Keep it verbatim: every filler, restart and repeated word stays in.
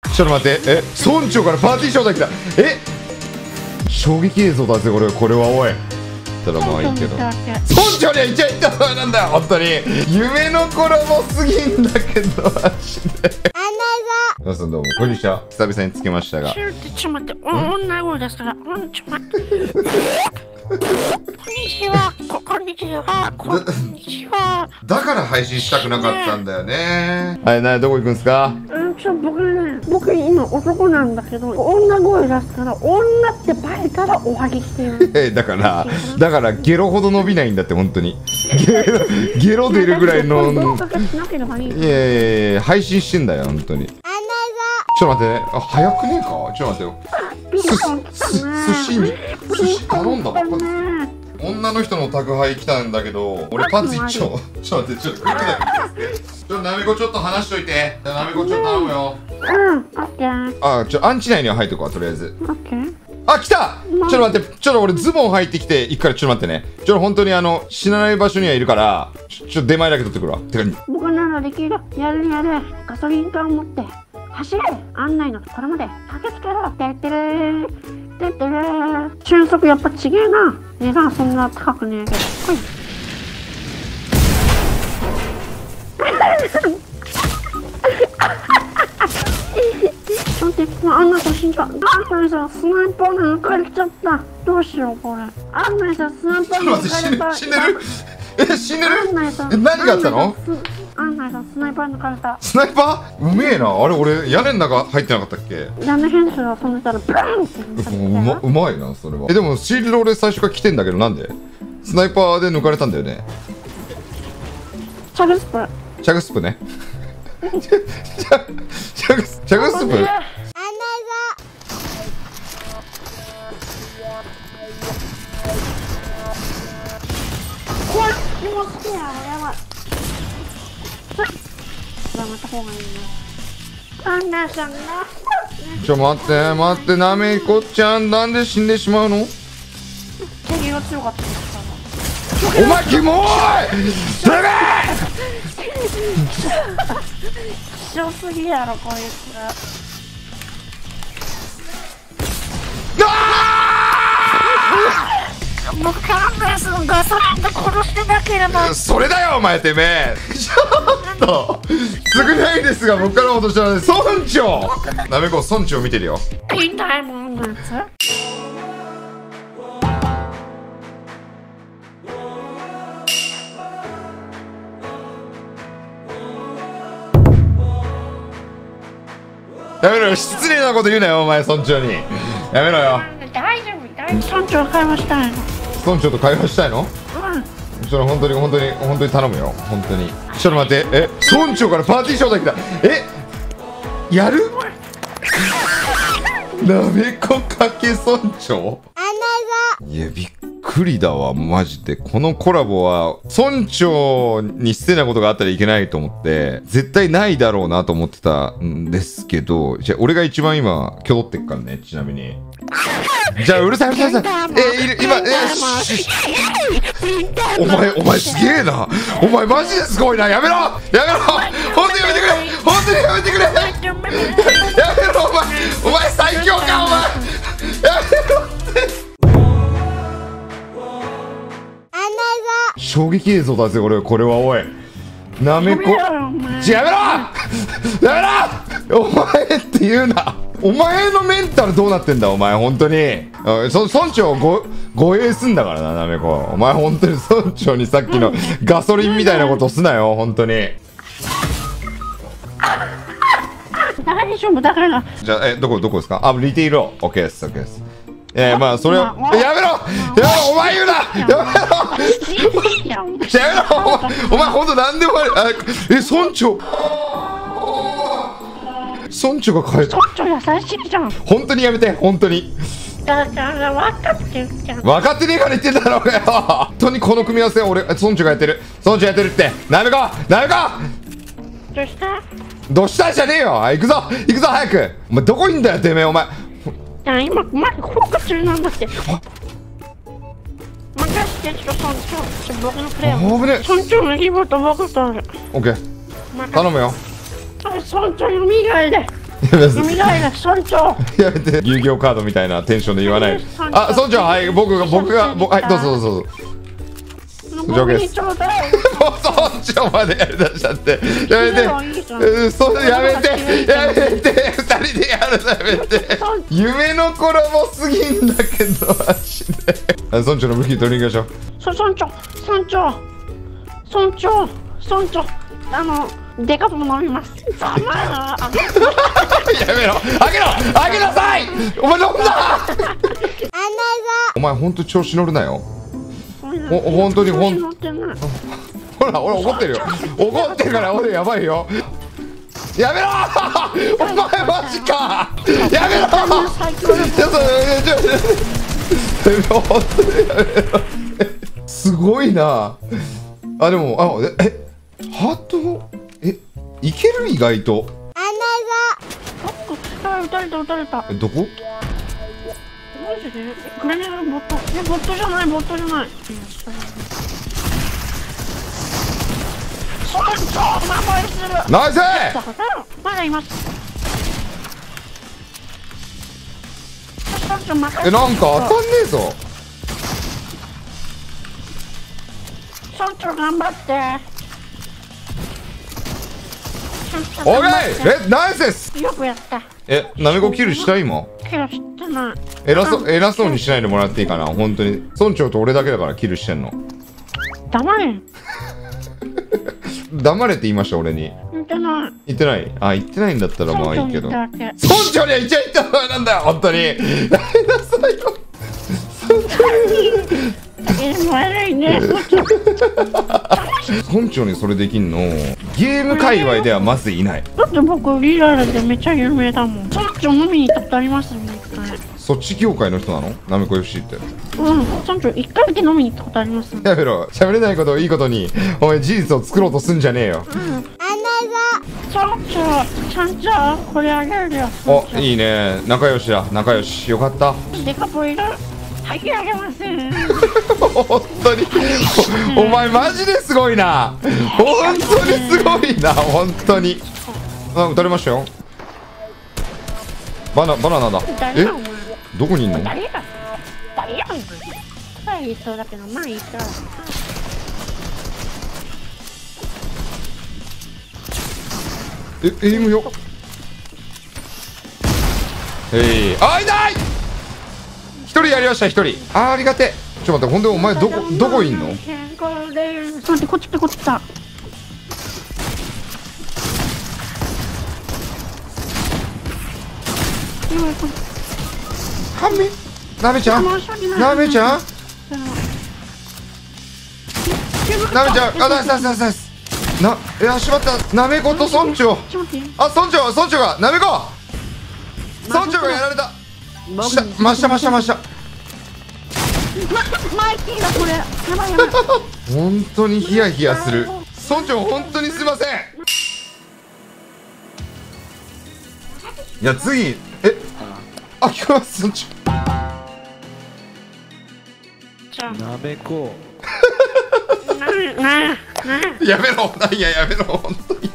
ちょっと待って、え、村長からパーティー招待来た。え、衝撃映像だぜこれ。これはおい。ただまあいいけど、村長には一応言ったらなんだよ本当に。夢のコラボすぎんだけどマジで。皆さんどうもこんにちは。久々につけましたが、 ちょっと待って、女声ですから。うん、ちょっと待って。こんにちは。こんにちは。こんにちは。 だから配信したくなかったんだよね。はい、なにどこ行くんすか？ うん、ちょ僕ね、僕今男なんだけど、女声出すから女ってバレたらおはぎしてる。 え、だからだからゲロほど伸びないんだって本当に。ゲロゲロ出るぐらいの。いやいやいや配信してんだよ本当に。ちょっと待ってね。あ、早くねえか。ちょっと待ってよ。す、す、寿司に寿司頼んだばっかり。女の人の宅配来たんだけど、俺パンツ一丁。ちょっと待って、ちょっと来るだけ。ちょっとなめこちょっと話しといて。じゃあなめこちょっと頼むよ。 うん、オッケー。 あ、ちょアンチ内には入っとくわとりあえず。 オッケー。 あ、来た。ちょっと待って、ちょっと俺ズボン入ってきて行くからちょっと待ってね。ちょっと本当にあの死なない場所にはいるから、ちょちょっと出前だけ取ってくるわ。てか。 僕ならできる。やるやる。ガソリン缶持って。走れ。案内のところまで駆けつけろ。てってれーてってれー。瞬速やっぱちげえな。値段そんな高くねえけど。はい待って、あんな写真が。あんなさ、スナイパー抜かれちゃった。どうしようこれ。あんなさ、スナイパー抜かれた。 死んでる？え、死んでる？え、何があったの？ あんなさ、スナイパー抜かれた。 スナイパー？うめえな。あれ俺屋根の中入ってなかったっけ？ 屋根変数を止めたらブーンって。 うま、うまいなそれは。え、でもシールド俺最初から来てんだけどなんで？スナイパーで抜かれたんだよね。 チャグスプ。 チャグスプね。チャチャグスチャグスプ。 怖い。荷物来てやろやばい。やめた方がいいな。あんなさんな。 ちょ待って待ってなめこちゃんなんで死んでしまうの？ 敵が強かったですから。 お前キモーい！てめえ！ 希少すぎやろこいつら。僕からですのガソリンで殺してなければ。 それだよお前てめえ。ちょっと少ないですが僕から落としたので村長。なめこ村長見てるよ。 いないもんのやつ。 やめろよ失礼なこと言うなよお前村長に。やめろよ。 大丈夫大丈夫。村長会話したいの。 村長と会話したいの？ うん。 それ本当に本当に本当に頼むよ本当に。ちょっと待って、え、村長からパーティー招待来た。え、やる？なめこかけ村長？いやびっくりだわマジで。このコラボは村長に失礼なことがあったらいけないと思って絶対ないだろうなと思ってたんですけど、じゃあ俺が一番今挙取ってっからね。ちなみにじゃあうるさいうるさいうるさい。えいる今えしお前お前すげえな。お前マジですごいな。やめろやめろ本当にやめてくれ本当にやめてくれやめろお前お前最強かお前やめろって。衝撃映像だぜ俺これは。おいなめこちやめろやめろお前って言うな。お前のメンタルどうなってんだお前本当に。そ村長ご護衛すんだからななめこ。お前本当に村長にさっきのガソリンみたいなことすなよ本当に。 大丈夫だから。 じゃあえどこどこですか？あリテイルを OK です OK です。えー、まあそれをやめろやめろお前言うなやめろやめろお前お前ほんと何でもある。あえ村長村長が変えた。 村長優しいじゃん。 本当にやめて本当に。 だから分かってるじゃん。 分かってねえから言ってんだろうがよ。本当にこの組み合わせは俺村長がやってる村長やってるってなめこなめこ。 どうしたどうしたじゃねえよ。行くぞ行くぞ早く。お前どこいんだよてめえお前。 今まだ効果中なんだって。任せてちょっと村長。僕のプレイを。 危ねえ。 村長のリボート僕とある。 オッケー頼むよ。 村長の未来で。 やめ蘇る村長。 やめて、遊戯王カードみたいなテンションで言わない。あ、村長、はい、僕が、僕が、僕、はい、どうぞどうぞどうぞ。 僕にちょうだい。 村長までやりだしちゃって。やめて、それやめて、やめて、二人でやるのやめて。夢のコラボすぎんだけど、マジで。村長の武器取りに行きましょう。 そ、村長、村長、村長、村長、あの、でかとも飲みます。ざまあ、あやめろ、あげろ、あげなさい。お前飲んだ。お前本当調子乗るなよ。お、本当にほん。ほら、俺怒ってるよ。怒ってるから、俺やばいよ。やめろ。お前マジか。やめろ。ちょっと、ちょっと、本当にやめろ。すごいな。あ、でも、あ、え、ハート。え、いける意外と。 穴が。撃たれた撃たれた。 え、どこ？ マジで？グレネードボット。え、ボットじゃないボットじゃない。それと名前する。 ナイス！ まだいます。 え、なんか当たんねえぞ。 村長頑張って。 オッケー！え、ナイスです！ よくやった。 え、なめこキルした今？ キルしてない。 偉そう、偉そうにしないでもらっていいかな、本当に。村長と俺だけだからキルしてんの。 黙れ。 黙れって言いました、俺に。 言ってない。 言ってない。あ、言ってないんだったらまあいいけど。村長には言っちゃいったのなんだよ、本当に。やめなさいよ。 悪いね。 村長にそれできんのゲーム界隈ではまずいない。 だって僕リアルでめっちゃ有名だもん。村長飲みに行ったことありますもん。 そっち業界の人なの？なめこ エフシー って。 うん、村長一回だけ飲みに行ったことあります。 やめろ、喋れないことをいいことにお前事実を作ろうとすんじゃねえよ。うん。 村長、村長、これあげるよ。 お、いいね、仲良しだ、仲良し、よかった。 デカポいる。はい、あげません。 本当にお前マジですごいな。本当にすごいな、本当に。あ、撃たれましたよ。バナバナナだ。え、どこにいんの？ 誰や誰やはい、そうだけど、まあいいか。 え、エイムよ。えい、あ、いない。一人やりました、一人。あー、ありがてえ。ちょっと待って、ほんでお前どこどこいんの？ 待って、こっち来て、こっち来た。 はめなめちゃん、なめちゃん、なめちゃん、あ、ナイスナイスナイスナイス。な、いや、しまった、なめこと村長。あ、村長、村長が、なめこ村長がやられた。下、真下真下真下。 マイキーだこれ。やばいやばい。 本当にヒヤヒヤする。村長、本当にすいません。いや、次、え、あ、聞こえます、村長。 なめこ。 な、な、な。 やめろ、いや、やめろ、本当に。